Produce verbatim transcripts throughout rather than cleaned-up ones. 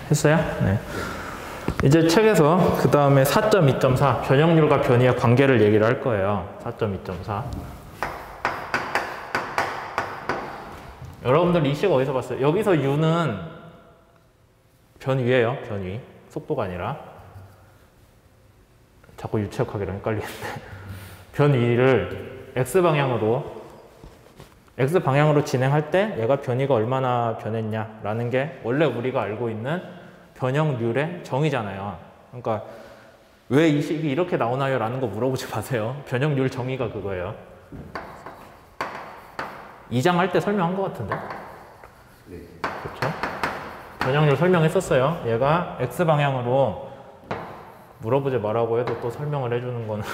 했어요? 네. 이제 책에서 그 다음에 사 점 이 점 사 변형률과 변이의 관계를 얘기를 할 거예요. 사 점 이 점 사. 여러분들 이 식 어디서 봤어요? 여기서 u는 변위예요. 변위. 속도가 아니라. 자꾸 유체역하기랑 헷갈리는데. 변위를 x방향으로 x방향으로 진행할 때 얘가 변위가 얼마나 변했냐라는 게 원래 우리가 알고 있는 변형률의 정의잖아요. 그러니까 왜 이 식이 이렇게 나오나요? 라는 거 물어보지 마세요. 변형률 정의가 그거예요. 이 장 할 때 설명한 것 같은데? 네. 그렇죠? 변형률 설명했었어요. 얘가 x방향으로 물어보지 말라고 해도 또 설명을 해주는 거는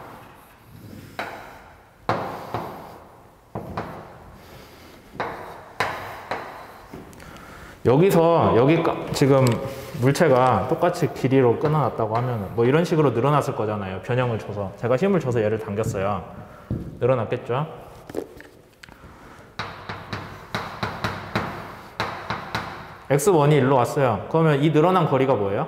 여기서 여기 지금 물체가 똑같이 길이로 끊어놨다고 하면 뭐 이런 식으로 늘어났을 거잖아요. 변형을 줘서. 제가 힘을 줘서 얘를 당겼어요. 늘어났겠죠? 엑스 원이 일로 왔어요. 그러면 이 늘어난 거리가 뭐예요?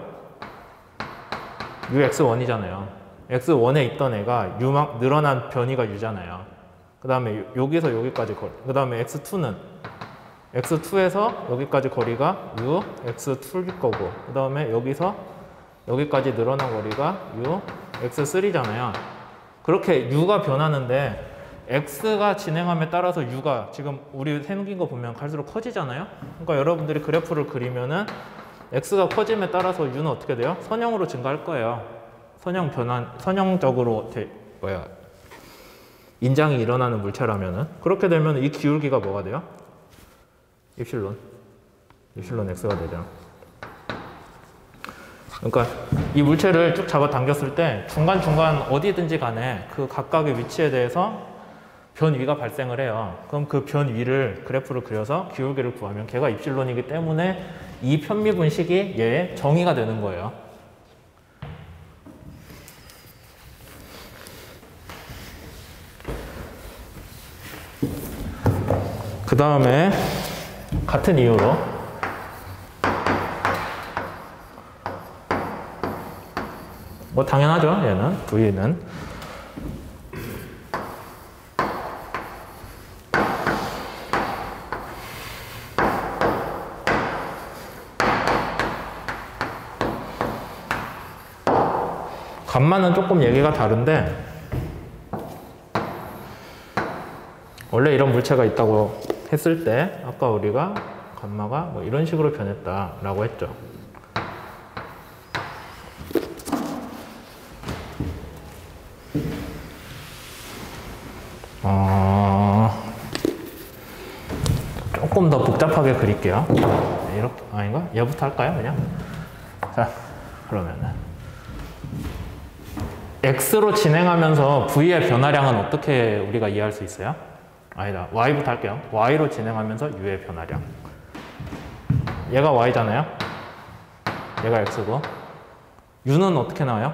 유 엑스 원이잖아요. 엑스 원에 있던 애가 U, 늘어난 변이가 U잖아요. 그 다음에 여기서 여기까지 거리. 그 다음에 엑스 투는 엑스 투에서 여기까지 거리가 U, 엑스 투일 거고, 그 다음에 여기서 여기까지 늘어난 거리가 U, 엑스 쓰리잖아요. 그렇게 U가 변하는데 X가 진행함에 따라서 U가 지금 우리 생긴 거 보면 갈수록 커지잖아요. 그러니까 여러분들이 그래프를 그리면은 X가 커짐에 따라서 U는 어떻게 돼요? 선형으로 증가할 거예요. 선형 변환, 선형적으로 되, 뭐야 인장이 일어나는 물체라면은 그렇게 되면 이 기울기가 뭐가 돼요? 입실론. 입실론 X가 되죠. 그러니까 이 물체를 쭉 잡아 당겼을 때 중간중간 어디든지 간에 그 각각의 위치에 대해서 변위가 발생을 해요. 그럼 그 변위를 그래프를 그려서 기울기를 구하면 걔가 입실론이기 때문에 이 편미분식이 얘의 정의가 되는 거예요. 그 다음에 같은 이유로 뭐 당연하죠. 얘는 V는 감마는 조금 얘기가 다른데 원래 이런 물체가 있다고 했을 때 아까 우리가 감마가 뭐 이런 식으로 변했다라고 했죠. 어... 조금 더 복잡하게 그릴게요. 이렇게 아닌가? 얘부터 할까요? 그냥? 자, 그러면은 X로 진행하면서 V의 변화량은 어떻게 우리가 이해할 수 있어요? 아니다. Y부터 할게요. Y로 진행하면서 U의 변화량. 얘가 Y잖아요. 얘가 X고. U는 어떻게 나와요?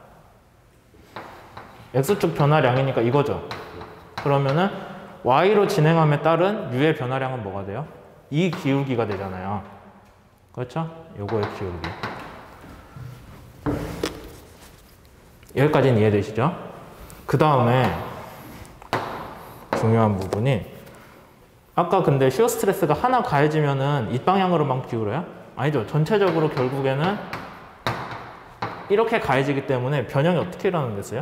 X축 변화량이니까 이거죠. 그러면은 Y로 진행함에 따른 U의 변화량은 뭐가 돼요? 이 기울기가 되잖아요. 그렇죠? 요거의 기울기. 여기까지는 이해되시죠? 그 다음에 중요한 부분이 아까 근데 시어 스트레스가 하나 가해지면은 이 방향으로만 기울어요? 아니죠. 전체적으로 결국에는 이렇게 가해지기 때문에 변형이 어떻게 일어나는겠어요?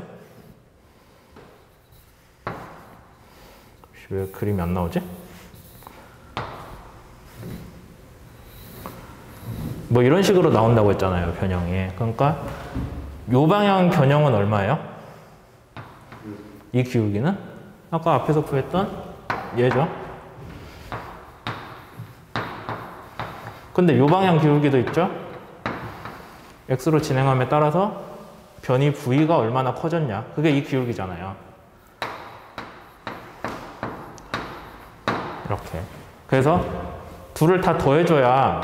왜 그림이 안 나오지? 뭐 이런 식으로 나온다고 했잖아요. 변형이. 그러니까 요 방향 변형은 얼마예요? 이 기울기는? 아까 앞에서 구했던 얘죠. 근데 요 방향 기울기도 있죠? X로 진행함에 따라서 변이 V가 얼마나 커졌냐. 그게 이 기울기잖아요. 이렇게. 그래서 둘을 다 더해줘야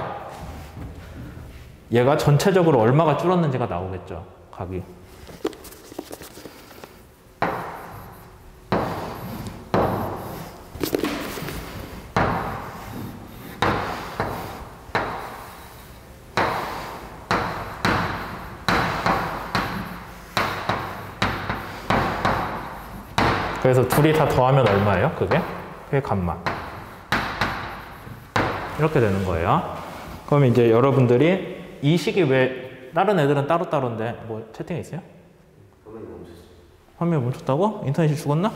얘가 전체적으로 얼마가 줄었는지가 나오겠죠. 각이. 그래서 둘이 다 더하면 얼마예요? 그게? 그게 감마. 이렇게 되는 거예요. 그럼 이제 여러분들이 이 식이 왜 다른 애들은 따로따로인데 뭐 채팅이 있어요? 화면이 멈췄어. 화면이 멈췄다고? 인터넷이 죽었나?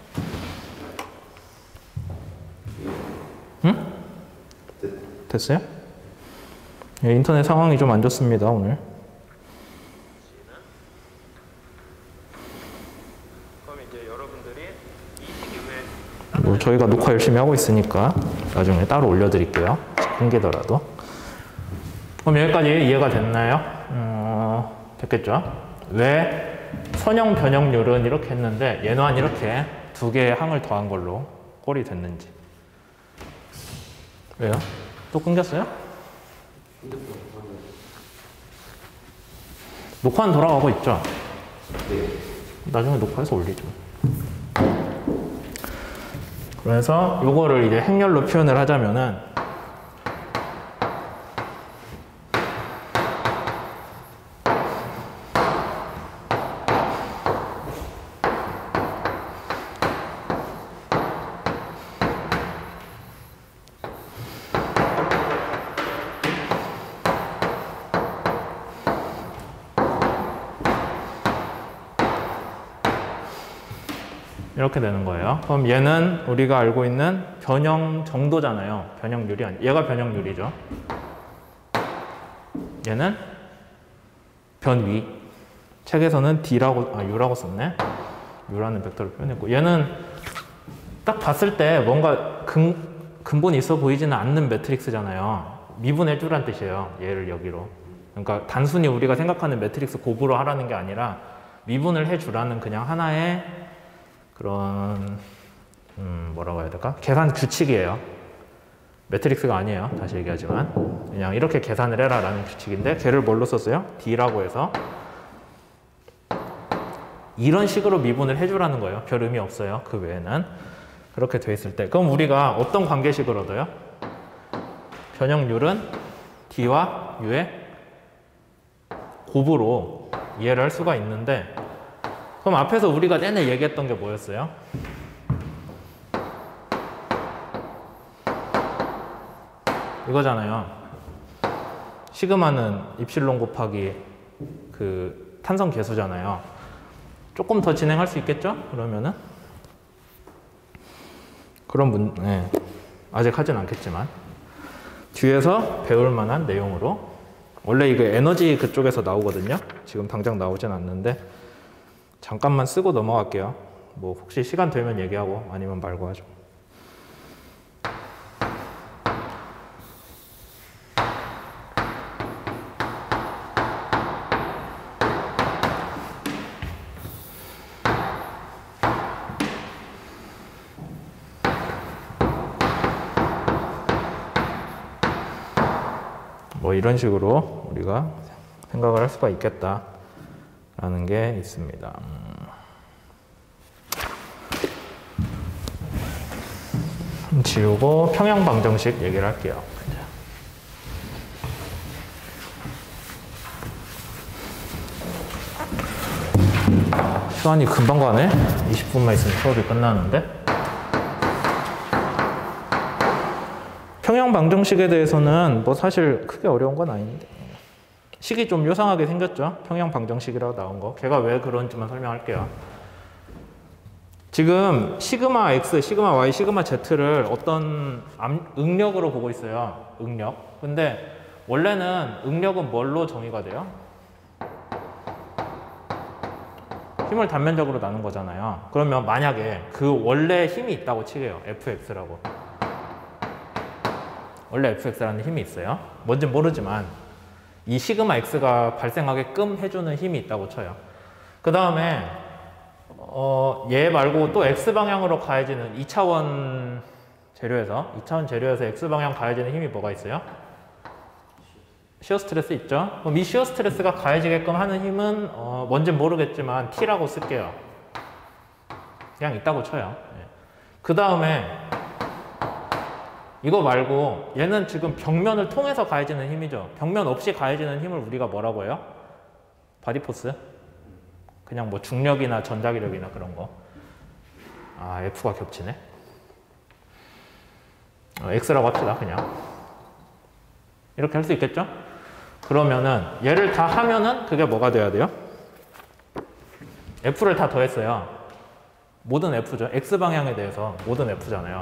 응? 됐어요? 예, 인터넷 상황이 좀 안 좋습니다, 오늘. 그럼 이제 여러분들이 이 식이 왜 뭐 저희가 녹화 열심히 하고 있으니까 나중에 따로 올려드릴게요. 끊기더라도. 그럼 여기까지 이해가 됐나요? 어, 됐겠죠? 왜 선형 변형률은 이렇게 했는데 얘는 이렇게 두 개의 항을 더한 걸로 꼴이 됐는지. 왜요? 또 끊겼어요? 녹화는 돌아가고 있죠? 네. 나중에 녹화해서 올리죠. 그래서 요거를 이제 행렬로 표현을 하자면은 이렇게 되는 거예요. 그럼 얘는 우리가 알고 있는 변형 정도잖아요. 변형률이 아니, 얘가 변형률이죠. 얘는 변위. 책에서는 D라고, 아, U라고 썼네. U라는 벡터를 표현했고, 얘는 딱 봤을 때 뭔가 근, 근본이 있어 보이지는 않는 매트릭스잖아요. 미분해주란 뜻이에요. 얘를 여기로. 그러니까 단순히 우리가 생각하는 매트릭스 곱으로 하라는 게 아니라 미분을 해주라는 그냥 하나의 그런 음 뭐라고 해야 될까? 계산 규칙이에요. 매트릭스가 아니에요. 다시 얘기하지만 그냥 이렇게 계산을 해라 라는 규칙인데 걔를 뭘로 썼어요? D라고 해서 이런 식으로 미분을 해주라는 거예요. 별 의미 없어요. 그 외에는. 그렇게 돼 있을 때 그럼 우리가 어떤 관계식을 얻어요? 변형률은 D와 U의 곱으로 이해를 할 수가 있는데 그럼 앞에서 우리가 내내 얘기했던 게 뭐였어요? 이거잖아요. 시그마는 입실론 곱하기 그 탄성 계수잖아요. 조금 더 진행할 수 있겠죠? 그러면은 그런 문, 네. 아직 하진 않겠지만 뒤에서 배울 만한 내용으로 원래 이게 에너지 그쪽에서 나오거든요. 지금 당장 나오진 않는데 잠깐만 쓰고 넘어갈게요. 뭐 혹시 시간 되면 얘기하고 아니면 말고 하죠. 뭐 이런 식으로 우리가 생각을 할 수가 있겠다라는 게 있습니다. 음. 지우고 평형 방정식 얘기를 할게요. 시간이 금방 가네? 이십 분만 있으면 수업이 끝나는데? 평형 방정식에 대해서는 뭐 사실 크게 어려운 건 아닌데 식이 좀 요상하게 생겼죠? 평형 방정식이라고 나온 거. 걔가 왜 그런지만 설명할게요. 지금 시그마 X, 시그마 Y, 시그마 Z를 어떤 응력으로 보고 있어요. 응력. 근데 원래는 응력은 뭘로 정의가 돼요? 힘을 단면적으로 나눈 거잖아요. 그러면 만약에 그 원래 힘이 있다고 치게요. 에프엑스라고. 원래 에프엑스라는 힘이 있어요. 뭔진 모르지만 이 시그마 X가 발생하게끔 해주는 힘이 있다고 쳐요. 그 다음에 어, 얘 말고 또 X방향으로 가해지는 이 차원 재료에서 이 차원 재료에서 X방향 가해지는 힘이 뭐가 있어요? 시어 스트레스 있죠? 그럼 이 시어 스트레스가 가해지게끔 하는 힘은 어, 뭔진 모르겠지만 T라고 쓸게요. 그냥 있다고 쳐요. 네. 그 다음에 이거 말고 얘는 지금 벽면을 통해서 가해지는 힘이죠. 벽면 없이 가해지는 힘을 우리가 뭐라고 해요? 바디포스? 그냥 뭐 중력이나 전자기력이나 그런 거. 아, F가 겹치네. 어, X라고 합시다, 그냥. 이렇게 할 수 있겠죠? 그러면은 얘를 다 하면은 그게 뭐가 돼야 돼요? F를 다 더했어요. 모든 F죠. X방향에 대해서 모든 F잖아요.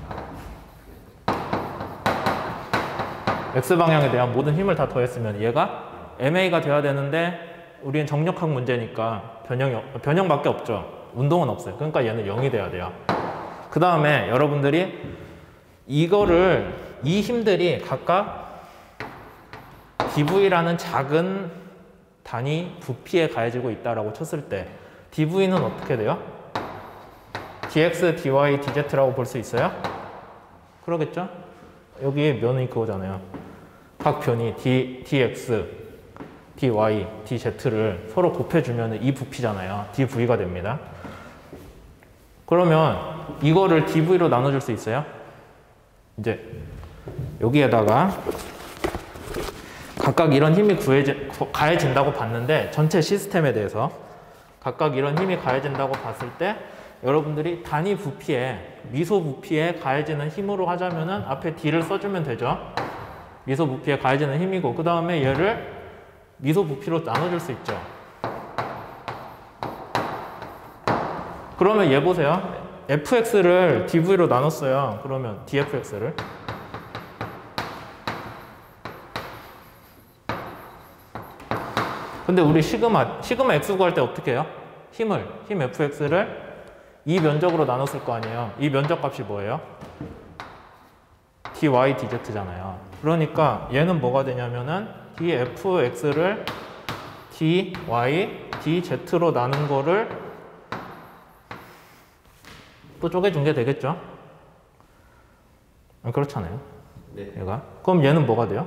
X방향에 대한 모든 힘을 다 더했으면 얘가 엠에이가 돼야 되는데 우리는 정력학 문제니까 변형이, 변형밖에 없죠. 운동은 없어요. 그러니까 얘는 영이 돼야 돼요. 그 다음에 여러분들이 이거를, 이 힘들이 각각 디브이라는 작은 단위 부피에 가해지고 있다라고 쳤을 때 디브이는 어떻게 돼요? 디엑스, 디와이, 디제트라고 볼 수 있어요? 그러겠죠? 여기 면이 그거잖아요. 각 변이 D, dx, dy, dz를 서로 곱해주면 이 부피잖아요. dv가 됩니다. 그러면 이거를 dv로 나눠줄 수 있어요? 이제 여기에다가 각각 이런 힘이 구해지, 가해진다고 봤는데 전체 시스템에 대해서 각각 이런 힘이 가해진다고 봤을 때 여러분들이 단위 부피에, 미소 부피에 가해지는 힘으로 하자면은 앞에 D를 써주면 되죠. 미소 부피에 가해지는 힘이고 그 다음에 얘를 미소 부피로 나눠줄 수 있죠. 그러면 얘 보세요. 에프엑스를 디브이로 나눴어요. 그러면 디에프엑스를 근데 우리 시그마, 시그마 X 구할 때 어떻게 해요? 힘을, 힘 에프엑스를 이 면적으로 나눴을 거 아니에요. 이 면적 값이 뭐예요? dy, dz잖아요. 그러니까 얘는 뭐가 되냐면은 dfx를 dy, dz로 나눈 거를 또 쪼개준 게 되겠죠? 아, 그렇잖아요. 네. 얘가. 그럼 얘는 뭐가 돼요?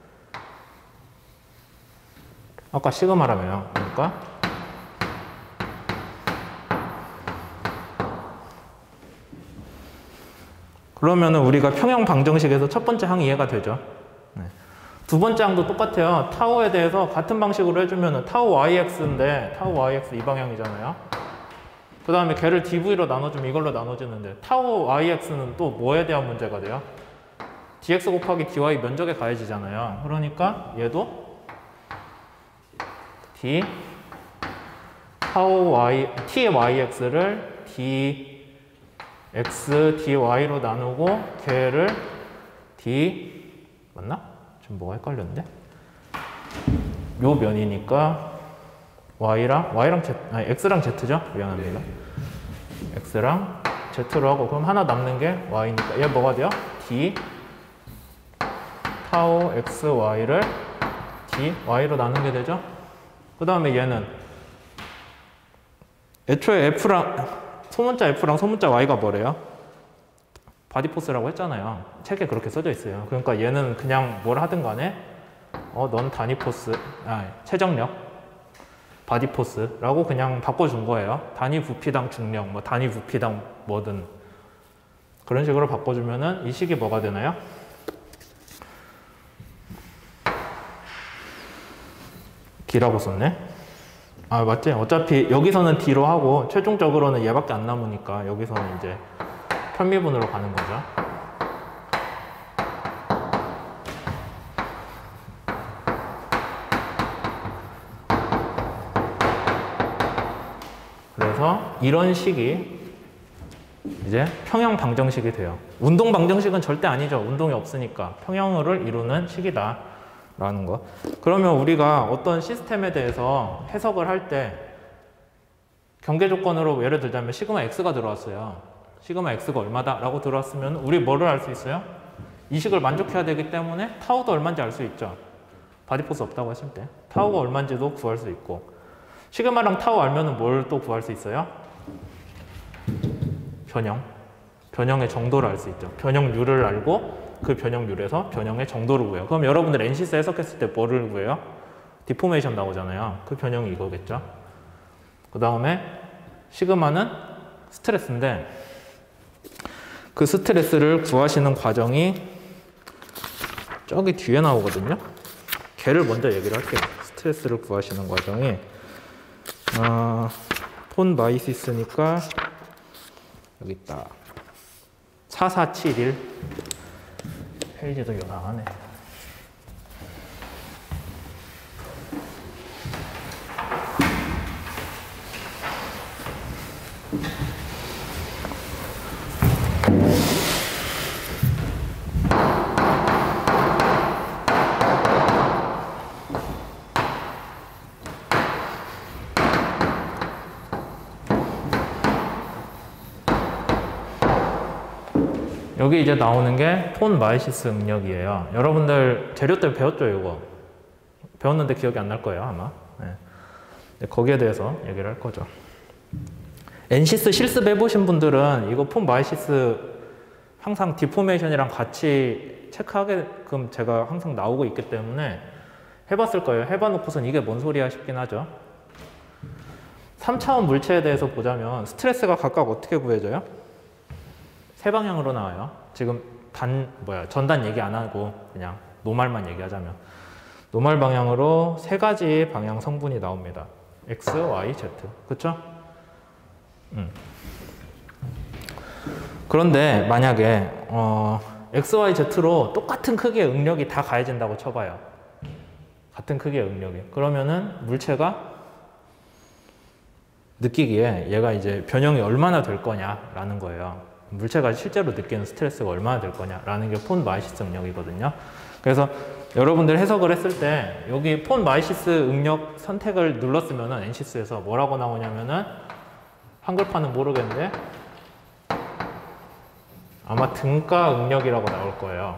아까 시그마라며요. 그러니까 그러면은 우리가 평형 방정식에서 첫 번째 항이 이해가 되죠. 네. 두 번째 항도 똑같아요. 타우에 대해서 같은 방식으로 해주면은 타우 yx인데 타우 yx 이 방향이잖아요. 그 다음에 걔를 디브이로 나눠주면 이걸로 나눠지는데 타우 yx는 또 뭐에 대한 문제가 돼요? dx 곱하기 dy 면적에 가해지잖아요. 그러니까 얘도 d 타우 y t yx를 d x, dy로 나누고 걔를 d 맞나? 지금 뭐가 헷갈렸는데? 요 면이니까 y랑 y랑 z, 아니 x랑 z죠? 미안합니다. x랑 z로 하고 그럼 하나 남는 게 y니까 얘 뭐가 돼요? d 타우 xy를 dy로 나눈 게 되죠? 그 다음에 얘는 애초에 f랑 소문자 F랑 소문자 Y가 뭐래요? 바디포스라고 했잖아요. 책에 그렇게 써져 있어요. 그러니까 얘는 그냥 뭘 하든 간에 어, 넌 단위포스, 아, 최정력, 바디포스라고 그냥 바꿔준 거예요. 단위 부피당 중력, 뭐 단위 부피당 뭐든 그런 식으로 바꿔주면은 이 식이 뭐가 되나요? D라고 썼네. 아, 맞지? 어차피 여기서는 D로 하고 최종적으로는 얘밖에 안 남으니까 여기서는 이제 편미분으로 가는 거죠. 그래서 이런 식이 이제 평형 방정식이 돼요. 운동 방정식은 절대 아니죠. 운동이 없으니까 평형을 이루는 식이다. 라는 거. 그러면 우리가 어떤 시스템에 대해서 해석을 할 때 경계 조건으로 예를 들자면 시그마 X가 들어왔어요. 시그마 X가 얼마다 라고 들어왔으면 우리 뭐를 알 수 있어요? 이 식을 만족해야 되기 때문에 타우도 얼마인지 알 수 있죠. 바디포스 없다고 했을 때 타우가 얼마인지도 구할 수 있고 시그마랑 타우 알면은 뭘 또 구할 수 있어요? 변형. 변형의 정도를 알 수 있죠. 변형률을 알고 그 변형률에서 변형의 정도를 구해요. 그럼 여러분들 엔시스 해석했을 때 뭐를 구해요? 디포메이션 나오잖아요. 그 변형이 이거겠죠. 그 다음에 시그마는 스트레스인데 그 스트레스를 구하시는 과정이 저기 뒤에 나오거든요. 걔를 먼저 얘기를 할게요. 스트레스를 구하시는 과정이 어, 폰 마이시스니까 여기 있다. 사사칠일. 페이지도 요상하네. 여기 이제 나오는 게 폰 마이시스 응력이에요. 여러분들 재료 때 배웠죠, 이거? 배웠는데 기억이 안 날 거예요, 아마. 네. 거기에 대해서 얘기를 할 거죠. 엔시스 실습 해보신 분들은 이거 폰 마이시스 항상 디포메이션이랑 같이 체크하게끔 제가 항상 나오고 있기 때문에 해봤을 거예요. 해봐놓고선 이게 뭔 소리야 싶긴 하죠. 삼 차원 물체에 대해서 보자면 스트레스가 각각 어떻게 구해져요? 세 방향으로 나와요. 지금 단 뭐야 전단 얘기 안 하고 그냥 노말만 얘기하자면 노말 방향으로 세 가지 방향 성분이 나옵니다. X, Y, Z. 그쵸? 음. 그런데 만약에 어, X, Y, Z로 똑같은 크기의 응력이 다 가해진다고 쳐봐요. 같은 크기의 응력이. 그러면은 물체가 느끼기에 얘가 이제 변형이 얼마나 될 거냐라는 거예요. 물체가 실제로 느끼는 스트레스가 얼마나 될 거냐라는 게 폰 마이시스 응력이거든요. 그래서 여러분들 해석을 했을 때 여기 폰 마이시스 응력 선택을 눌렀으면은 엔시스에서 뭐라고 나오냐면은 한글판은 모르겠는데 아마 등가 응력이라고 나올 거예요.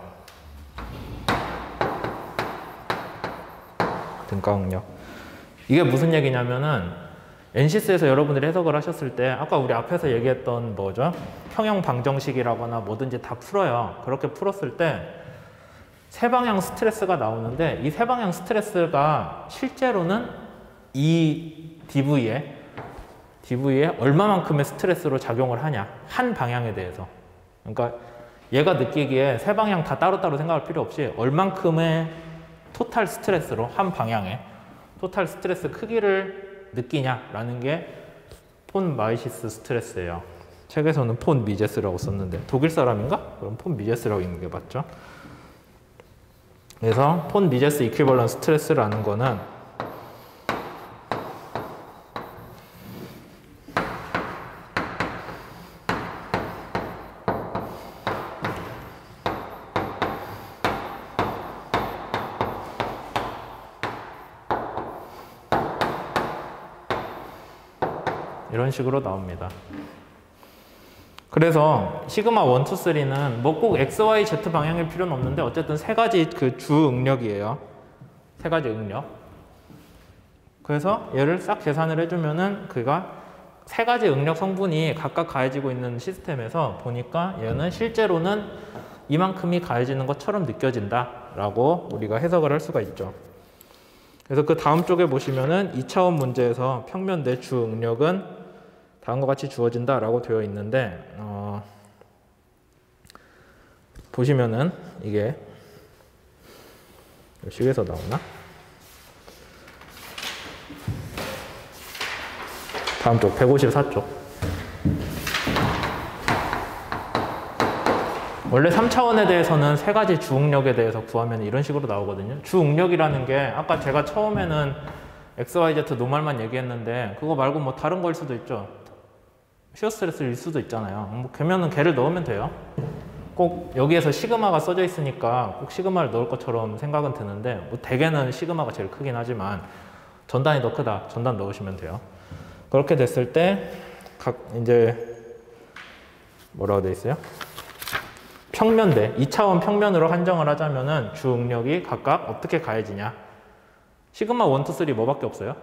등가 응력. 이게 무슨 얘기냐면은 엔시스에서 여러분들이 해석을 하셨을 때 아까 우리 앞에서 얘기했던 뭐죠? 평형 방정식이라거나 뭐든지 다 풀어요. 그렇게 풀었을 때 세 방향 스트레스가 나오는데 이 세 방향 스트레스가 실제로는 이 디브이에 디브이에 얼마만큼의 스트레스로 작용을 하냐 한 방향에 대해서. 그러니까 얘가 느끼기에 세 방향 다 따로따로 생각할 필요 없이 얼만큼의 토탈 스트레스로 한 방향에 토탈 스트레스 크기를 느끼냐라는 게 폰 마이시스 스트레스예요. 책에서는 폰 미제스라고 썼는데 독일 사람인가? 그럼 폰 미제스라고 있는 게 맞죠? 그래서 폰 미제스 이퀴벌런 스트레스라는 거는 이런 식으로 나옵니다. 그래서 시그마 일, 이, 삼는 뭐 꼭 X, Y, Z 방향일 필요는 없는데 어쨌든 세 가지 그 주 응력이에요. 세 가지 응력. 그래서 얘를 싹 계산을 해주면은 그가 세 가지 응력 성분이 각각 가해지고 있는 시스템에서 보니까 얘는 실제로는 이만큼이 가해지는 것처럼 느껴진다라고 우리가 해석을 할 수가 있죠. 그래서 그 다음 쪽에 보시면은 이 차원 문제에서 평면 내 주 응력은 다음과 같이 주어진다라고 되어 있는데 어, 보시면은 이게 식에서 나오나? 다음 쪽 백오십사 쪽. 원래 삼 차원에 대해서는 세 가지 주응력에 대해서 구하면 이런 식으로 나오거든요. 주응력이라는 게 아까 제가 처음에는 엑스 와이 제트 노말만 얘기했는데 그거 말고 뭐 다른 거일 수도 있죠. 시어 스트레스일 수도 있잖아요. 뭐 걔면은 걔를 넣으면 돼요. 꼭 여기에서 시그마가 써져 있으니까 꼭 시그마를 넣을 것처럼 생각은 드는데 뭐 대개는 시그마가 제일 크긴 하지만 전단이 더 크다. 전단 넣으시면 돼요. 그렇게 됐을 때 각 이제 뭐라고 돼 있어요? 평면대, 이 차원 평면으로 한정을 하자면은 주응력이 각각 어떻게 가해지냐? 시그마 일, 이, 삼 뭐밖에 없어요?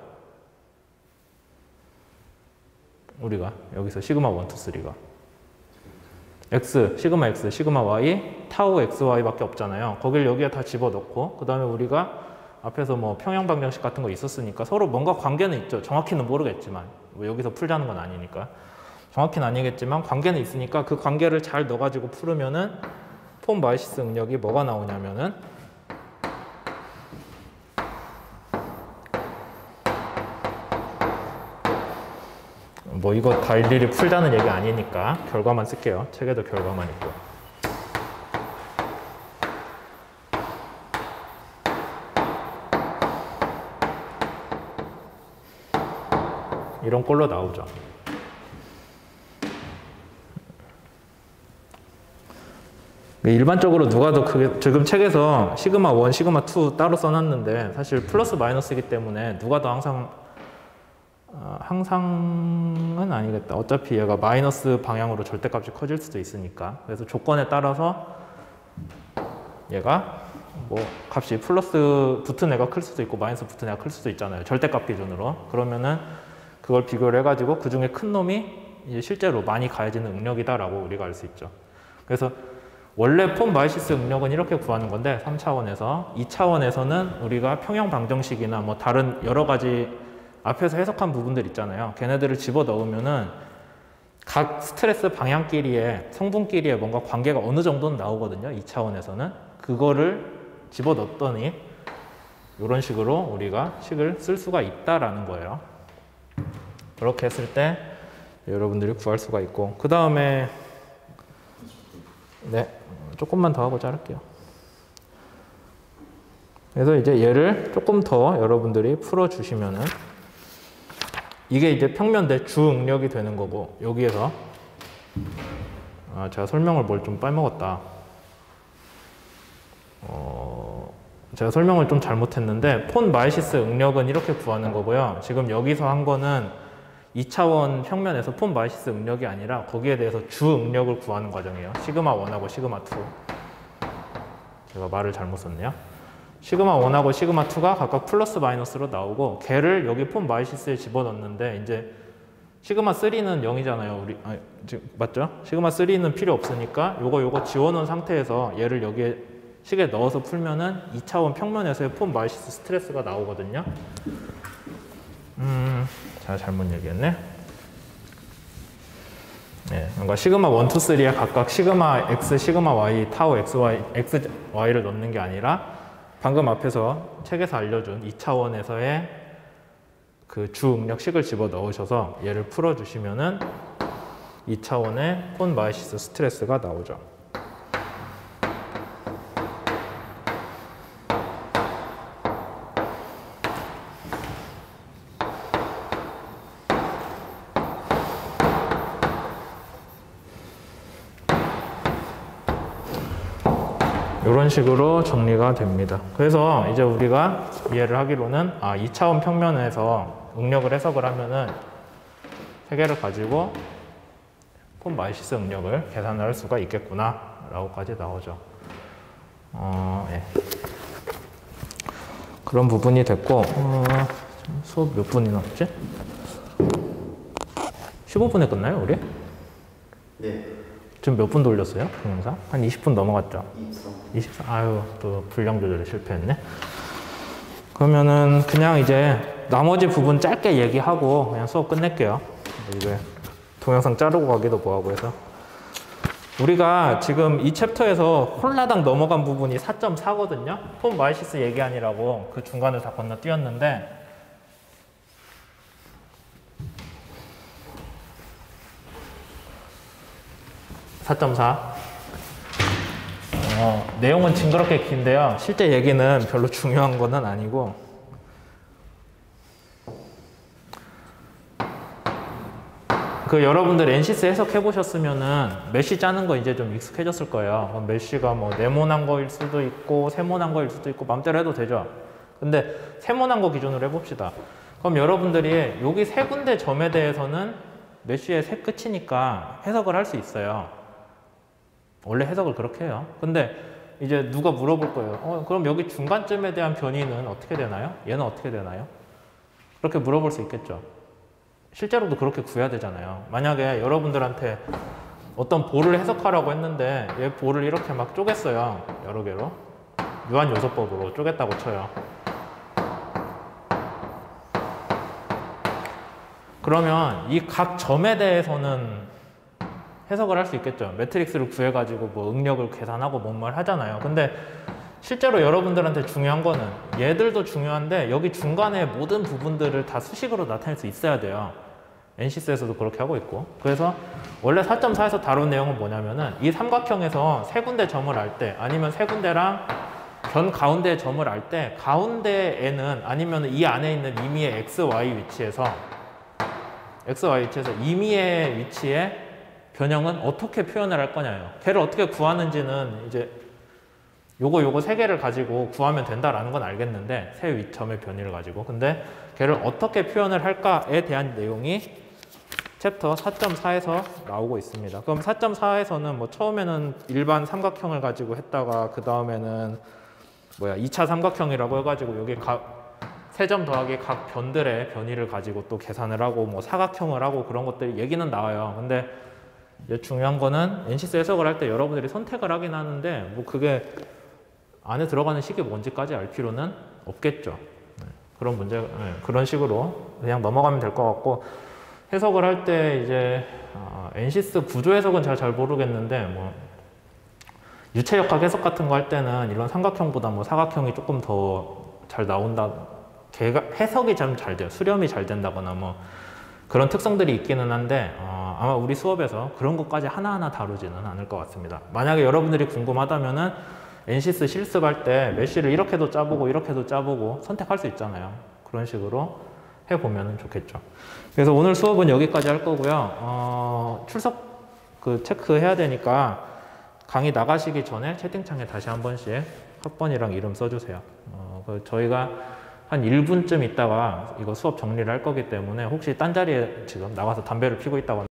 우리가 여기서 시그마 일, 이, 삼가 X, 시그마 X, 시그마 Y, 타우 엑스 와이 밖에 없잖아요. 거길 여기에 다 집어넣고 그 다음에 우리가 앞에서 뭐 평형 방정식 같은 거 있었으니까 서로 뭔가 관계는 있죠. 정확히는 모르겠지만 뭐 여기서 풀자는 건 아니니까 정확히는 아니겠지만 관계는 있으니까 그 관계를 잘 넣어가지고 풀으면은 폰 마이시스 응력이 뭐가 나오냐면은 뭐 이거 다 일일이 풀자는 얘기 아니니까 결과만 쓸게요. 책에도 결과만 있고. 이런 꼴로 나오죠. 일반적으로 누가 더 크게, 지금 책에서 시그마 일, 시그마 이 따로 써놨는데 사실 플러스 마이너스이기 때문에 누가 더 항상 어, 항상은 아니겠다. 어차피 얘가 마이너스 방향으로 절대값이 커질 수도 있으니까. 그래서 조건에 따라서 얘가 뭐 값이 플러스 붙은 애가 클 수도 있고 마이너스 붙은 애가 클 수도 있잖아요. 절대값 기준으로. 그러면은 그걸 비교를 해가지고 그 중에 큰 놈이 이제 실제로 많이 가해지는 응력이다라고 우리가 알 수 있죠. 그래서 원래 폰 바이시스 응력은 이렇게 구하는 건데 삼 차원에서 이 차원에서는 우리가 평형 방정식이나 뭐 다른 여러 가지 앞에서 해석한 부분들 있잖아요. 걔네들을 집어 넣으면은 각 스트레스 방향끼리의 성분끼리의 뭔가 관계가 어느 정도는 나오거든요. 이 차원에서는 그거를 집어 넣었더니 이런 식으로 우리가 식을 쓸 수가 있다라는 거예요. 그렇게 했을 때 여러분들이 구할 수가 있고 그 다음에 네 조금만 더 하고 자를게요. 그래서 이제 얘를 조금 더 여러분들이 풀어주시면은 이게 이제 평면 대 주응력이 되는 거고 여기에서 아 제가 설명을 뭘 좀 빼먹었다. 어 제가 설명을 좀 잘못했는데 폰 바이시스 응력은 이렇게 구하는 거고요. 지금 여기서 한 거는 이 차원 평면에서 폰 바이시스 응력이 아니라 거기에 대해서 주 응력을 구하는 과정이에요. 시그마 일하고 시그마 이. 제가 말을 잘못 썼네요. 시그마 일하고 시그마 이가 각각 플러스 마이너스로 나오고 걔를 여기 폰 바이시스에 집어넣는데 이제 시그마 삼는 영이잖아요. 우리 아니, 지금 맞죠? 시그마 삼는 필요 없으니까 요거 요거 지워놓은 상태에서 얘를 여기에 식에 넣어서 풀면은 이 차원 평면에서의 폰 바이시스 스트레스가 나오거든요. 음, 제가 잘못 얘기했네. 네, 그러니까 시그마 일, 이, 삼에 각각 시그마 X, 시그마 Y, 타우 XY, 엑스와이를 넣는 게 아니라 방금 앞에서 책에서 알려준 이 차원에서의 그 주응력식을 집어 넣으셔서 얘를 풀어주시면은 이 차원의 폰 바이시스 스트레스가 나오죠. 이런 식으로 정리가 됩니다. 그래서 이제 우리가 이해를 하기로는 아, 이 차원 평면에서 응력을 해석을 하면은 세 개를 가지고 폰 바이시스 응력을 계산을 할 수가 있겠구나 라고까지 나오죠. 어, 예. 그런 부분이 됐고 어, 수업 몇 분이 남았지? 십오 분에 끝나요 우리? 네. 지금 몇 분 돌렸어요? 동영상? 한 이십 분 넘어갔죠? 이십삼. 이십삼. 아유, 또 분량 조절에 실패했네. 그러면은 그냥 이제 나머지 부분 짧게 얘기하고 그냥 수업 끝낼게요. 이게 동영상 자르고 가기도 뭐하고 해서. 우리가 지금 이 챕터에서 홀라당 넘어간 부분이 사 점 사거든요. 폰 바이시스 얘기하니라고 그 중간을 다 건너뛰었는데 사 점 사. 어, 내용은 징그럽게 긴데요. 실제 얘기는 별로 중요한 거는 아니고. 그 여러분들 엔시스 해석해 보셨으면은 메쉬 짜는 거 이제 좀 익숙해졌을 거예요. 메쉬가 뭐 네모난 거일 수도 있고 세모난 거일 수도 있고 맘대로 해도 되죠. 근데 세모난 거 기준으로 해봅시다. 그럼 여러분들이 여기 세 군데 점에 대해서는 메쉬의 세 끝이니까 해석을 할 수 있어요. 원래 해석을 그렇게 해요. 근데 이제 누가 물어볼 거예요. 어, 그럼 여기 중간점에 대한 변이는 어떻게 되나요? 얘는 어떻게 되나요? 그렇게 물어볼 수 있겠죠. 실제로도 그렇게 구해야 되잖아요. 만약에 여러분들한테 어떤 볼을 해석하라고 했는데 얘 볼을 이렇게 막 쪼갰어요. 여러 개로. 유한요소법으로 쪼갰다고 쳐요. 그러면 이 각 점에 대해서는 해석을 할 수 있겠죠. 매트릭스를 구해가지고 뭐 응력을 계산하고 뭔 말 하잖아요. 근데 실제로 여러분들한테 중요한 거는 얘들도 중요한데 여기 중간에 모든 부분들을 다 수식으로 나타낼 수 있어야 돼요. 엔시스에서도 그렇게 하고 있고. 그래서 원래 사 점 사에서 다룬 내용은 뭐냐면은 이 삼각형에서 세 군데 점을 알 때 아니면 세 군데랑 변 가운데 점을 알 때 가운데에는 아니면 이 안에 있는 임의의 엑스 와이 위치에서 엑스 와이 위치에서 임의의 위치에 변형은 어떻게 표현을 할 거냐예요. 걔를 어떻게 구하는지는 이제 요거 요거 세 개를 가지고 구하면 된다라는 건 알겠는데 세 위- 점의 변이를 가지고 근데 걔를 어떻게 표현을 할까에 대한 내용이 챕터 사 점 사에서 나오고 있습니다. 그럼 사 점 사에서는 뭐 처음에는 일반 삼각형을 가지고 했다가 그 다음에는 뭐야 이 차 삼각형이라고 해가지고 여기 세 점 더하기 각 변들의 변이를 가지고 또 계산을 하고 뭐 사각형을 하고 그런 것들이 얘기는 나와요. 근데 이제 중요한 거는 엔시스 해석을 할 때 여러분들이 선택을 하긴 하는데 뭐 그게 안에 들어가는 식이 뭔지까지 알 필요는 없겠죠. 네, 그런 문제, 네, 그런 식으로 그냥 넘어가면 될 것 같고 해석을 할 때 이제 어, 엔시스 구조 해석은 제가 잘 모르겠는데 뭐 유체역학 해석 같은 거 할 때는 이런 삼각형보다 뭐 사각형이 조금 더 잘 나온다. 걔가 해석이 좀 잘 돼요. 수렴이 잘 된다거나 뭐 그런 특성들이 있기는 한데 어, 아마 우리 수업에서 그런 것까지 하나하나 다루지는 않을 것 같습니다. 만약에 여러분들이 궁금하다면은 엔시스 실습할 때 메쉬를 이렇게도 짜보고 이렇게도 짜보고 선택할 수 있잖아요. 그런 식으로 해보면 좋겠죠. 그래서 오늘 수업은 여기까지 할 거고요. 어, 출석 그 체크해야 되니까 강의 나가시기 전에 채팅창에 다시 한 번씩 학번이랑 이름 써주세요. 어, 그 저희가 한 일 분쯤 있다가 이거 수업 정리를 할 거기 때문에 혹시 딴 자리에 지금 나가서 담배를 피고 있다거나